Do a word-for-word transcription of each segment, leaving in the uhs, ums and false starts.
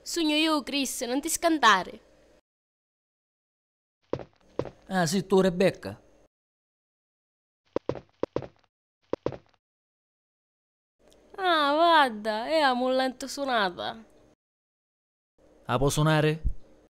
Sogno io, Chris, non ti scantare. Ah sì, tu Rebecca. Ah, guarda, è la mollente suonata. La può suonare?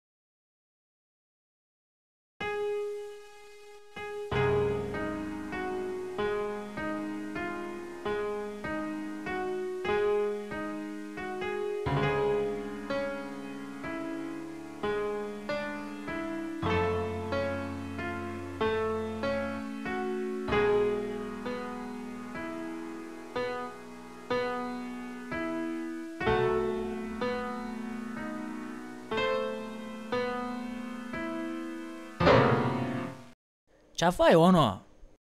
Ce la fai o no?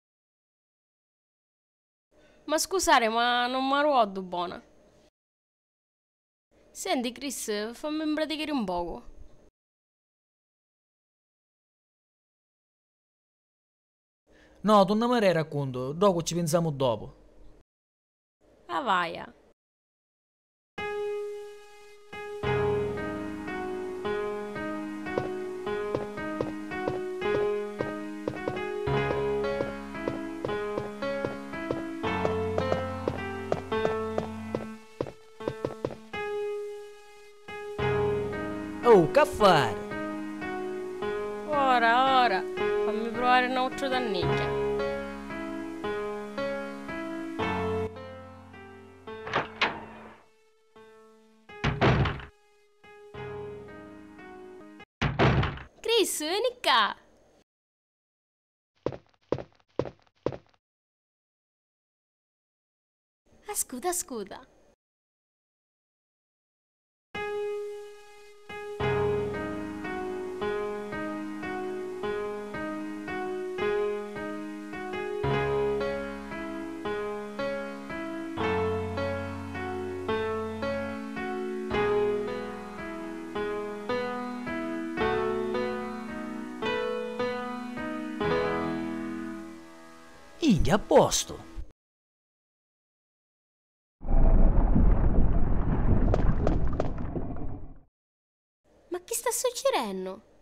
Ma scusare, ma non mi ricordo buona. Senti, Chris, fammi impraticare un poco. No, tu non me ne racconto, dopo ci pensiamo dopo. Ah, vaia. Oh, che fare? Ora, ora, fammi provare un altro danneggia. Chris, vieni qua. Ascolta, ascolta. India, a posto. Ma che sta succedendo?